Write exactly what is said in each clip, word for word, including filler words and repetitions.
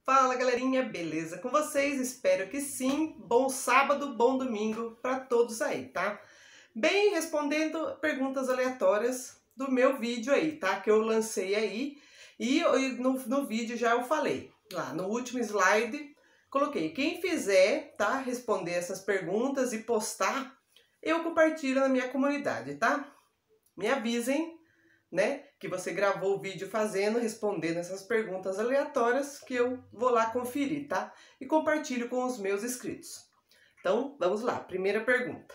Fala galerinha, beleza com vocês? Espero que sim. Bom sábado, bom domingo para todos aí, tá? Bem, respondendo perguntas aleatórias do meu vídeo aí, tá? Que eu lancei aí e no, no vídeo já eu falei. Lá no último slide, coloquei. Quem fizer, tá? Responder essas perguntas e postar, eu compartilho na minha comunidade, tá? Me avisem, né, que você gravou o vídeo fazendo, respondendo essas perguntas aleatórias, que eu vou lá conferir, tá? E compartilho com os meus inscritos. Então, vamos lá. Primeira pergunta.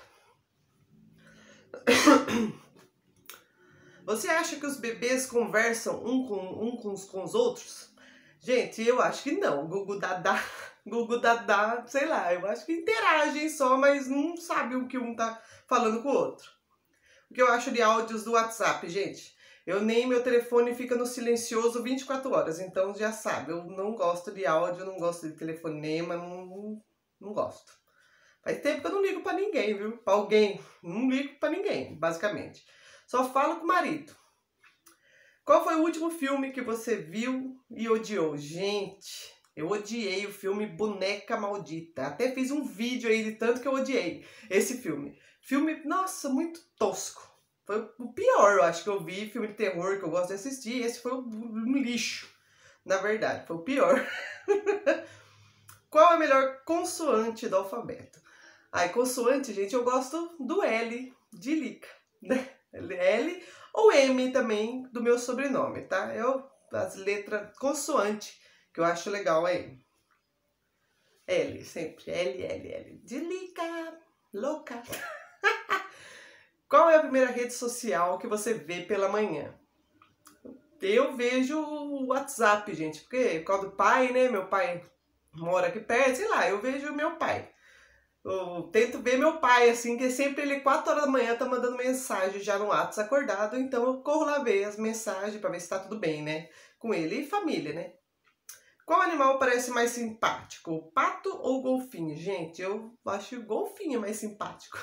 Você acha que os bebês conversam um com, um com, os, com os outros? Gente, eu acho que não. Gugu Dadá, Gugu Dadá, sei lá, eu acho que interagem só, mas não sabe o que um tá falando com o outro. O que eu acho de áudios do WhatsApp, gente? Eu nem, meu telefone fica no silencioso vinte e quatro horas, então já sabe, eu não gosto de áudio, não gosto de telefonema, não, não, não gosto. Faz tempo que eu não ligo pra ninguém, viu? Pra alguém, não ligo pra ninguém, basicamente. Só falo com o marido. Qual foi o último filme que você viu e odiou? Gente, eu odiei o filme Boneca Maldita. Até fiz um vídeo aí de tanto que eu odiei esse filme. Filme, nossa, muito tosco. Foi o pior, eu acho, que eu vi, filme de terror que eu gosto de assistir. Esse foi um lixo, na verdade, foi o pior. Qual é a melhor consoante do alfabeto? Ai, consoante, gente, eu gosto do L de Lica, né? L ou M também, do meu sobrenome, tá? Eu, as letras consoante, que eu acho legal aí. L, sempre, L, L, L. De Lica, louca. Qual é a primeira rede social que você vê pela manhã? Eu vejo o WhatsApp, gente, porque por causa do pai, né? Meu pai mora aqui perto, sei lá, eu vejo o meu pai. Eu tento ver meu pai, assim, que sempre ele, quatro horas da manhã, tá mandando mensagem já no WhatsApp acordado, então eu corro lá ver as mensagens pra ver se tá tudo bem, né? Com ele e família, né? Qual animal parece mais simpático? O pato ou o golfinho? Gente, eu acho o golfinho mais simpático.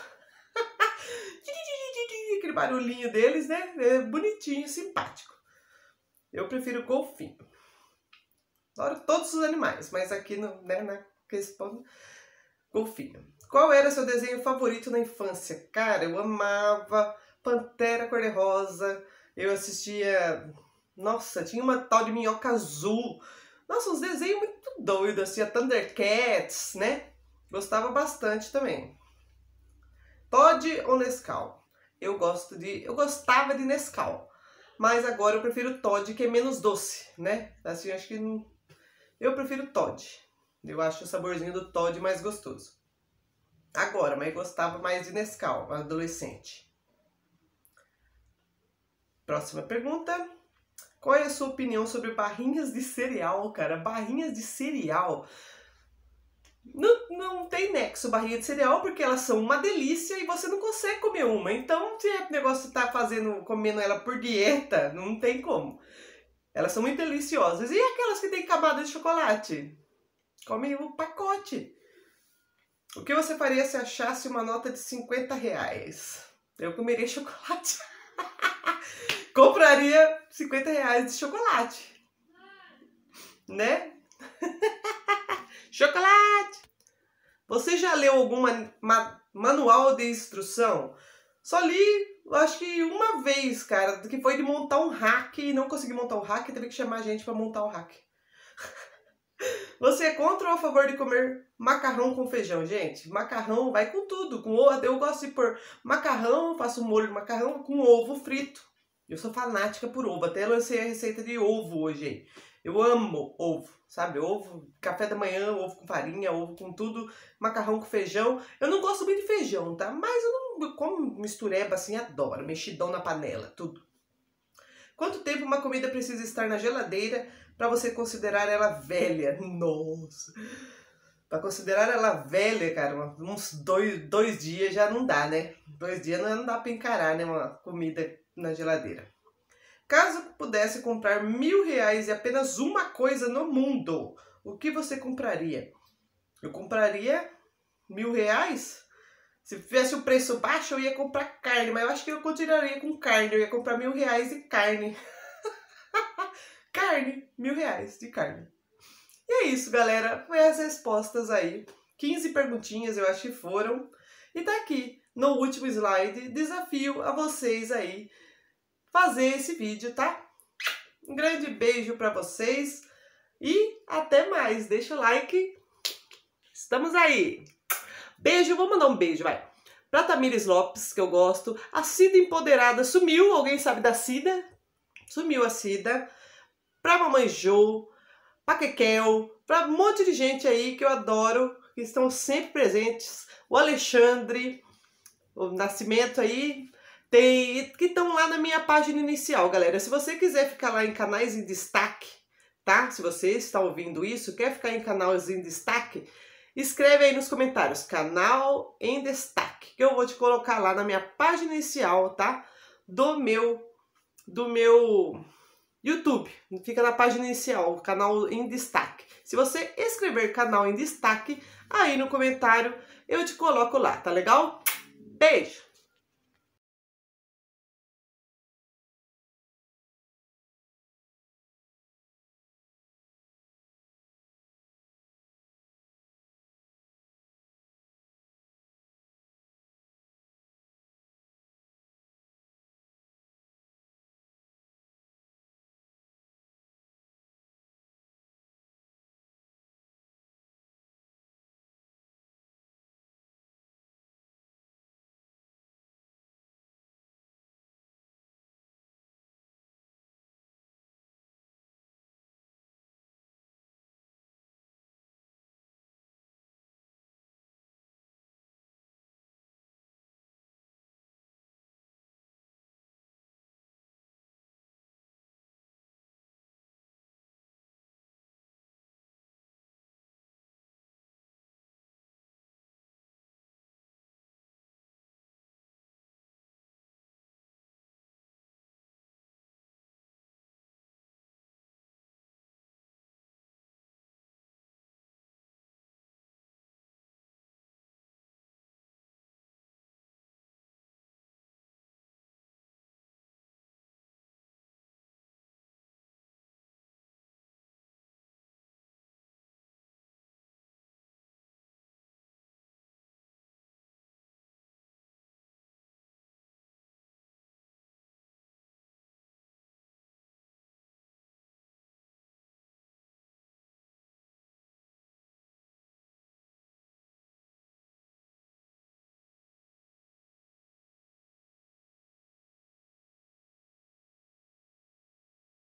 Aquele barulhinho deles, né? É bonitinho, simpático. Eu prefiro golfinho. Adoro todos os animais, mas aqui no, né, na questão, golfinho. Qual era seu desenho favorito na infância? Cara, eu amava Pantera Cor-de-Rosa. Eu assistia... Nossa, tinha uma tal de Minhoca Azul. Nossa, uns desenhos muito doidos, assim, a Thundercats, né? Gostava bastante também. Todd ou Nescau? Eu gosto de... Eu gostava de Nescau. Mas agora eu prefiro Todd, que é menos doce, né? Assim, acho que... Não... Eu prefiro Todd. Eu acho o saborzinho do Todd mais gostoso. Agora, mas eu gostava mais de Nescau, adolescente. Próxima pergunta. Qual é a sua opinião sobre barrinhas de cereal, cara? Barrinhas de cereal... Não, não tem nexo barrinha de cereal, porque elas são uma delícia e você não consegue comer uma. Então, se o negócio tá fazendo, comendo ela por dieta, não tem como. Elas são muito deliciosas. E aquelas que tem camada de chocolate? Come o pacote. O que você faria se achasse uma nota de cinquenta reais? Eu comeria chocolate. Compraria cinquenta reais de chocolate. Né? Chocolate! Você já leu algum ma manual de instrução? Só li, acho que uma vez, cara, que foi de montar um hack e não consegui montar o hack, teve que chamar a gente pra montar o hack. Você é contra ou a favor de comer macarrão com feijão? Gente, macarrão vai com tudo, com ovo. Eu gosto de pôr macarrão, faço um molho de macarrão com ovo frito. Eu sou fanática por ovo, até lancei a receita de ovo hoje aí. Eu amo ovo, sabe? Ovo, café da manhã, ovo com farinha, ovo com tudo, macarrão com feijão. Eu não gosto muito de feijão, tá? Mas eu não eu como mistureba assim, adoro. Mexidão na panela, tudo. Quanto tempo uma comida precisa estar na geladeira para você considerar ela velha? Nossa! Para considerar ela velha, cara, uns dois, dois dias já não dá, né? Dois dias não dá para encarar, né? Uma comida na geladeira. Caso pudesse comprar mil reais e apenas uma coisa no mundo, o que você compraria? Eu compraria mil reais? Se tivesse o preço baixo, eu ia comprar carne, mas eu acho que eu continuaria com carne. Eu ia comprar mil reais de carne. Carne, mil reais de carne. E é isso, galera. Foi as respostas aí. quinze perguntinhas, eu acho que foram. E tá aqui, no último slide, desafio a vocês aí fazer esse vídeo, tá? Um grande beijo pra vocês e até mais. Deixa o like. Estamos aí. Beijo, vou mandar um beijo, vai. Pra Tamires Lopes, que eu gosto. A Cida Empoderada sumiu. Alguém sabe da Cida? Sumiu a Cida. Pra Mamãe Jo, pra Kekel, pra um monte de gente aí que eu adoro, que estão sempre presentes. O Alexandre, o Nascimento aí, tem, que estão lá na minha página inicial, galera. Se você quiser ficar lá em canais em destaque, tá? Se você está ouvindo isso, quer ficar em canais em destaque, escreve aí nos comentários, canal em destaque, que eu vou te colocar lá na minha página inicial, tá? Do meu, do meu YouTube. Fica na página inicial, canal em destaque. Se você escrever canal em destaque, aí no comentário eu te coloco lá, tá legal? Beijo!